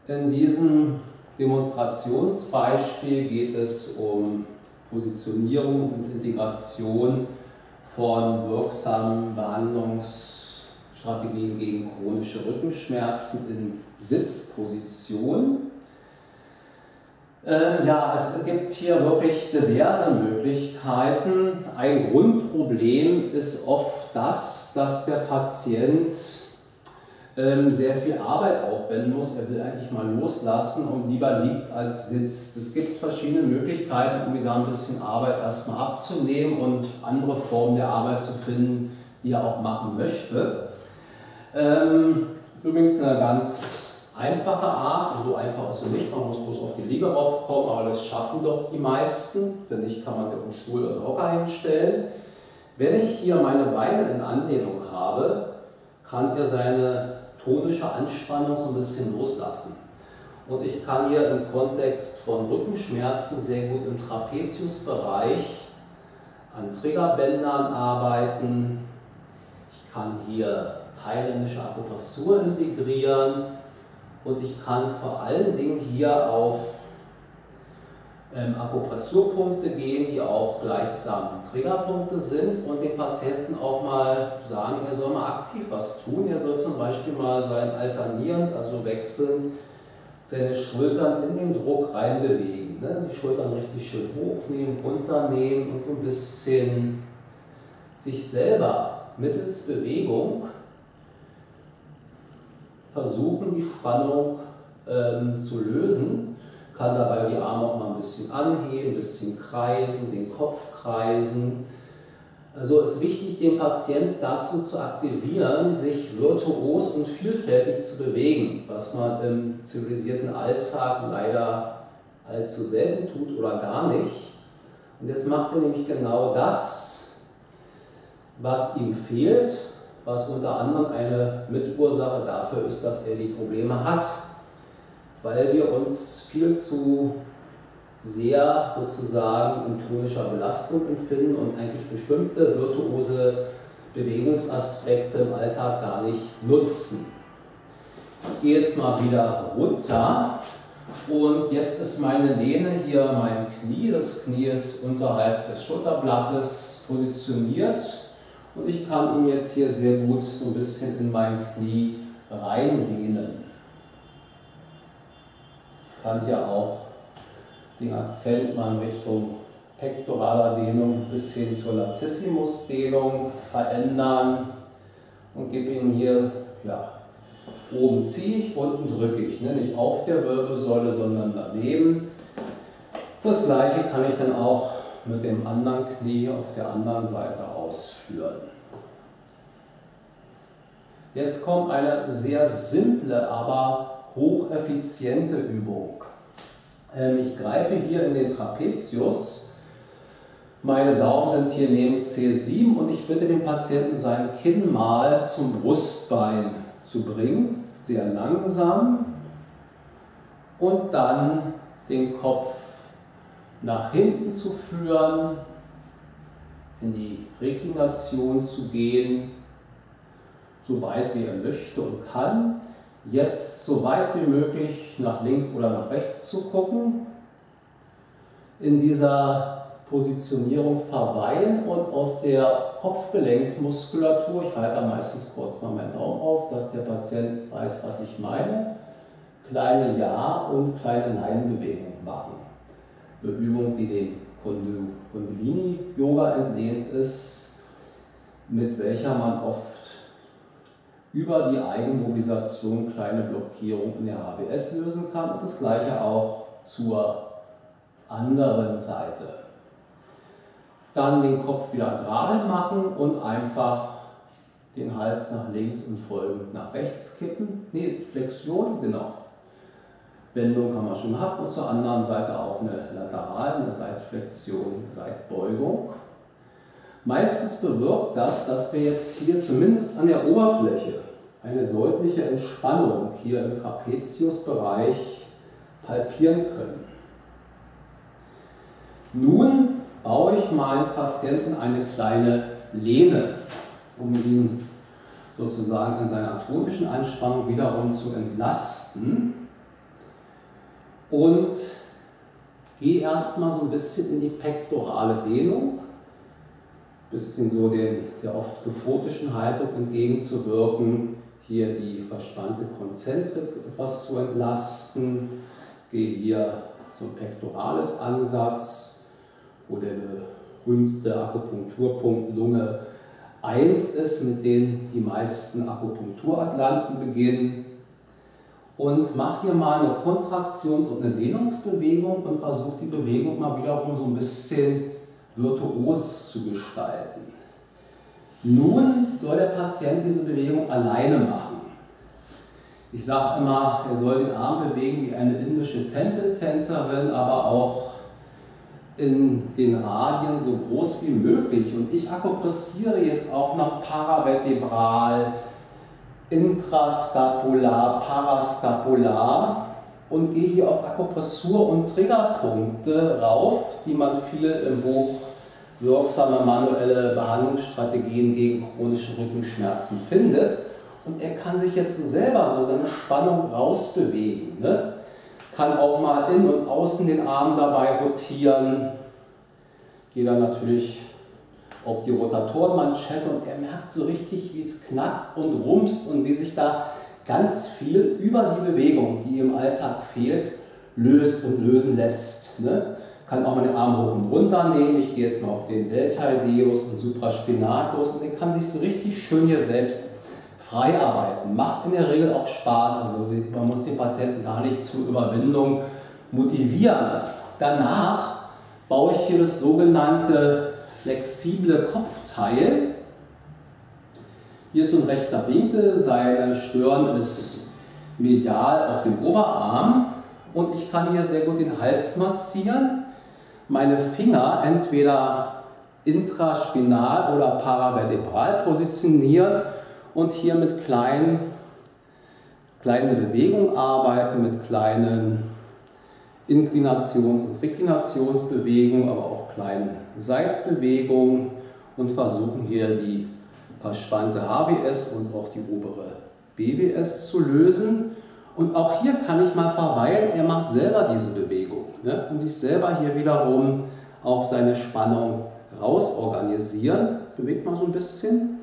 In diesem Demonstrationsbeispiel geht es um Positionierung und Integration von wirksamen Behandlungsstrategien gegen chronische Rückenschmerzen in Sitzposition. Ja, es gibt hier wirklich diverse Möglichkeiten. Ein Grundproblem ist oft das, dass der Patient sehr viel Arbeit aufwenden muss. Er will eigentlich mal loslassen und lieber liegt als sitzt. Es gibt verschiedene Möglichkeiten, um ihm da ein bisschen Arbeit erstmal abzunehmen und andere Formen der Arbeit zu finden, die er auch machen möchte. Übrigens eine ganz einfache Art, so einfach ist es nicht, man muss bloß auf die Liege raufkommen, aber das schaffen doch die meisten. Wenn nicht, kann man sich auf den Stuhl oder Hocker hinstellen. Wenn ich hier meine Beine in Anlehnung habe, kann er seine tonische Anspannung so ein bisschen loslassen. Und ich kann hier im Kontext von Rückenschmerzen sehr gut im Trapeziusbereich an Triggerbändern arbeiten. Ich kann hier thailändische Akupressur integrieren und ich kann vor allen Dingen hier auf Akupressurpunkte gehen, die auch gleichsam Triggerpunkte sind und dem Patienten auch mal sagen, er soll mal aktiv was tun. Er soll zum Beispiel mal sein alternierend, also wechselnd, seine Schultern in den Druck reinbewegen. Ne? Die Schultern richtig schön hochnehmen, runternehmen und so ein bisschen sich selber mittels Bewegung versuchen, die Spannung zu lösen. Kann dabei die Arme auch mal ein bisschen anheben, ein bisschen kreisen, den Kopf kreisen. Also ist wichtig, den Patienten dazu zu aktivieren, sich virtuos und vielfältig zu bewegen, was man im zivilisierten Alltag leider allzu selten tut oder gar nicht. Und jetzt macht er nämlich genau das, was ihm fehlt, was unter anderem eine Mitursache dafür ist, dass er die Probleme hat. Weil wir uns viel zu sehr sozusagen in tonischer Belastung empfinden und eigentlich bestimmte virtuose Bewegungsaspekte im Alltag gar nicht nutzen. Ich gehe jetzt mal wieder runter und jetzt ist meine Lehne hier mein Knie. Das Knie ist unterhalb des Schulterblattes positioniert und ich kann ihn jetzt hier sehr gut so ein bisschen in mein Knie reinlehnen. Ich kann hier auch den Akzent mal in Richtung pektoraler Dehnung bis hin zur Latissimusdehnung verändern und gebe ihn hier, ja, oben ziehe ich, unten drücke ich, ne? Nicht auf der Wirbelsäule, sondern daneben. Das gleiche kann ich dann auch mit dem anderen Knie auf der anderen Seite ausführen. Jetzt kommt eine sehr simple, aber hocheffiziente Übung. Ich greife hier in den Trapezius. Meine Daumen sind hier neben C7 und ich bitte den Patienten, sein Kinn mal zum Brustbein zu bringen, sehr langsam, und dann den Kopf nach hinten zu führen, in die Reklination zu gehen, so weit wie er möchte und kann. Jetzt so weit wie möglich nach links oder nach rechts zu gucken, in dieser Positionierung verweilen und aus der Kopfgelenksmuskulatur, ich halte da meistens kurz mal meinen Daumen auf, dass der Patient weiß, was ich meine, kleine Ja- und kleine Nein-Bewegungen machen. Eine Übung, die dem Kundalini-Yoga entlehnt ist, mit welcher man oft über die Eigenmobilisation kleine Blockierungen in der HBS lösen kann und das gleiche auch zur anderen Seite. Dann den Kopf wieder gerade machen und einfach den Hals nach links und folgend nach rechts kippen. Ne, Flexion, genau. Wendung haben wir schon gehabt und zur anderen Seite auch eine Lateral, eine Seitflexion, Seitbeugung. Meistens bewirkt das, dass wir jetzt hier zumindest an der Oberfläche eine deutliche Entspannung hier im Trapeziusbereich palpieren können. Nun baue ich meinem Patienten eine kleine Lehne, um ihn sozusagen in seiner tonischen Anspannung wiederum zu entlasten. und gehe erstmal so ein bisschen in die pektorale Dehnung, ein bisschen so der oft gefotischen Haltung entgegenzuwirken, hier die verspannte Konzentrik etwas zu entlasten, gehe hier so ein pektorales Ansatz, wo der berühmte Akupunkturpunkt Lunge 1 ist, mit dem die meisten Akupunkturatlanten beginnen. Und mache hier mal eine Kontraktions- und eine Dehnungsbewegung und versuche die Bewegung mal wiederum so ein bisschen virtuos zu gestalten. Nun soll der Patient diese Bewegung alleine machen. Ich sage immer, er soll den Arm bewegen wie eine indische Tempeltänzerin, aber auch in den Radien so groß wie möglich. Und ich akupressiere jetzt auch noch paravertebral, intrascapular, parascapular und gehe hier auf Akupressur- und Triggerpunkte rauf, die man viel im Buch Wirksame manuelle Behandlungsstrategien gegen chronische Rückenschmerzen findet. Und er kann sich jetzt so selber so seine Spannung rausbewegen. Ne? Kann auch mal in und außen den Arm dabei rotieren. Gehe dann natürlich auf die Rotatorenmanschette und er merkt so richtig, wie es knackt und rumst und wie sich da ganz viel über die Bewegung, die im Alltag fehlt, löst und lösen lässt. Ne? Kann auch mal den Arm hoch und runter nehmen. Ich gehe jetzt mal auf den Deltoideus und Supraspinatus und er kann sich so richtig schön hier selbst frei arbeiten. Macht in der Regel auch Spaß. Also man muss den Patienten gar nicht zur Überwindung motivieren. Danach baue ich hier das sogenannte flexible Kopfteil. Hier ist so ein rechter Winkel, seine Stirn ist medial auf dem Oberarm und ich kann hier sehr gut den Hals massieren. Meine Finger entweder intraspinal oder paravertebral positionieren und hier mit kleinen Bewegungen arbeiten, mit kleinen Inklinations- und Reklinationsbewegungen, aber auch kleinen Seitbewegungen und versuchen hier die verspannte HWS und auch die obere BWS zu lösen. Und auch hier kann ich mal verweilen, er macht selber diese Bewegung, ne? Kann sich selber hier wiederum auch seine Spannung rausorganisieren. Bewegt mal so ein bisschen.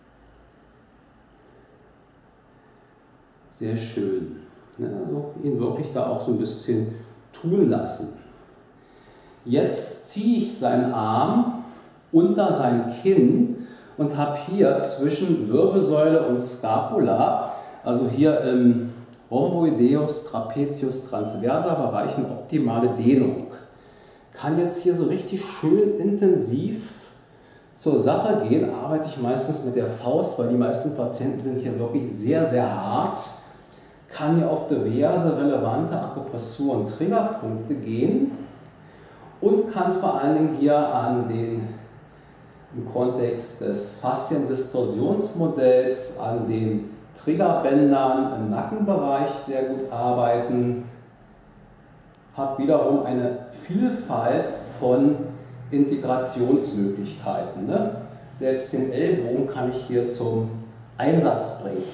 Sehr schön. Ne? Also ihn wirklich da auch so ein bisschen tun lassen. Jetzt ziehe ich seinen Arm unter sein Kinn und habe hier zwischen Wirbelsäule und Scapula, also hier im Rhomboideus, Trapezius, transverser Bereich, eine optimale Dehnung. Kann jetzt hier so richtig schön intensiv zur Sache gehen, arbeite ich meistens mit der Faust, weil die meisten Patienten sind hier wirklich sehr, sehr hart. Kann hier auf diverse relevante Akupressur- und Triggerpunkte gehen und kann vor allen Dingen hier an den, im Kontext des Fasziendistorsionsmodells, an den Triggerbändern im Nackenbereich sehr gut arbeiten. Habe wiederum eine Vielfalt von Integrationsmöglichkeiten. Ne? Selbst den Ellbogen kann ich hier zum Einsatz bringen.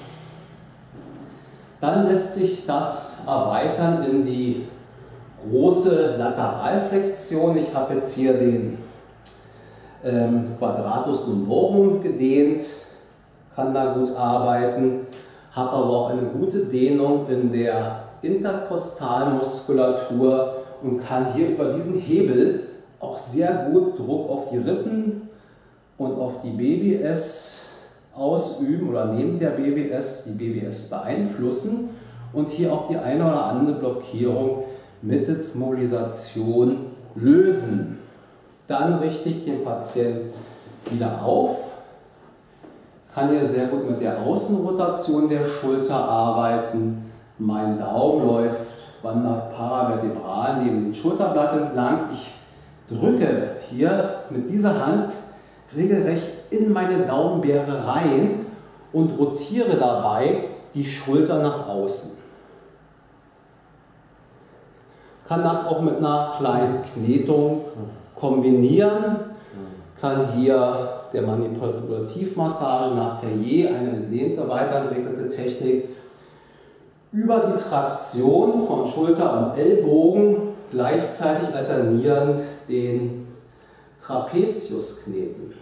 Dann lässt sich das erweitern in die große Lateralflexion. Ich habe jetzt hier den Quadratus lumborum gedehnt, kann da gut arbeiten, habe aber auch eine gute Dehnung in der Interkostalmuskulatur und kann hier über diesen Hebel auch sehr gut Druck auf die Rippen und auf die BWS ausüben oder neben der BWS die BWS beeinflussen und hier auch die eine oder andere Blockierung mittels Mobilisation lösen. Dann richte ich den Patienten wieder auf, kann hier sehr gut mit der Außenrotation der Schulter arbeiten. Mein Daumen wandert paravertebral neben den Schulterblatt entlang. Ich drücke hier mit dieser Hand regelrecht in meine Daumenbeere rein und rotiere dabei die Schulter nach außen. Kann das auch mit einer kleinen Knetung kombinieren, kann hier der Manipulativmassage nach Tellier, eine entlehnte, weiterentwickelte Technik, über die Traktion von Schulter und Ellbogen gleichzeitig alternierend den Trapezius kneten.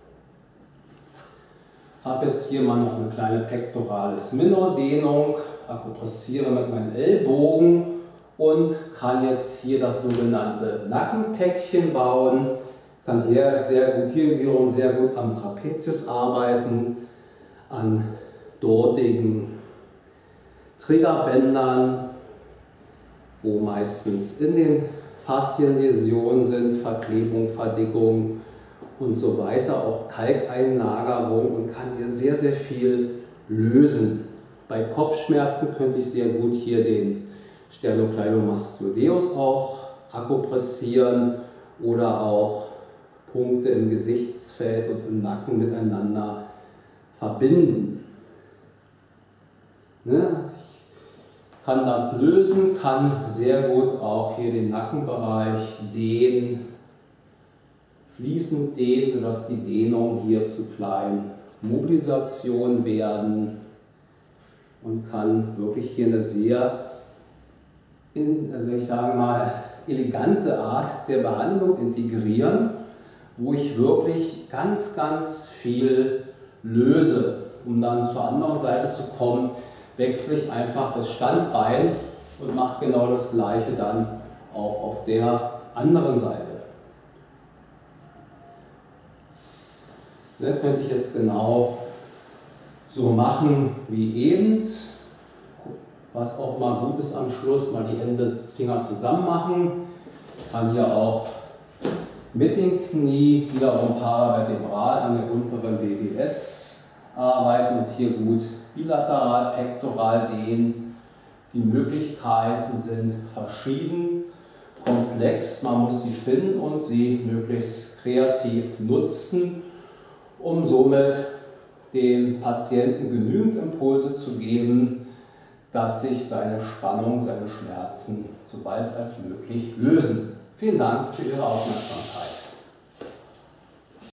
Ich habe jetzt hier mal noch eine kleine Pectoralis minor Dehnung, akupressiere mit meinen Ellbogen und kann jetzt hier das sogenannte Nackenpäckchen bauen. Kann hier wiederum sehr gut am Trapezius arbeiten, an dortigen Triggerbändern, wo meistens in den Faszien Läsionen sind, Verklebung, Verdickung und so weiter, auch Kalkeinlagerung, und kann hier sehr, sehr viel lösen. Bei Kopfschmerzen könnte ich sehr gut hier den Sternocleidomastoideus auch akupressieren oder auch Punkte im Gesichtsfeld und im Nacken miteinander verbinden. Ne? Ich kann das lösen, kann sehr gut auch hier den Nackenbereich dehnen, fließend dehnen, sodass die Dehnungen hier zu kleinen Mobilisationen werden, und kann wirklich hier eine sehr, elegante Art der Behandlung integrieren, wo ich wirklich ganz, ganz viel löse. Um dann zur anderen Seite zu kommen, wechsle ich einfach das Standbein und mache genau das Gleiche dann auch auf der anderen Seite. Das könnte ich jetzt genau so machen wie eben. Was auch mal gut ist am Schluss, mal die Hände, Finger zusammen machen. Ich kann hier auch mit dem Knie wiederum paravertebral an der unteren WBS arbeiten und hier gut bilateral, pektoral dehnen. Die Möglichkeiten sind verschieden, komplex. Man muss sie finden und sie möglichst kreativ nutzen, um somit dem Patienten genügend Impulse zu geben, dass sich seine Spannung, seine Schmerzen so bald als möglich lösen. Vielen Dank für Ihre Aufmerksamkeit.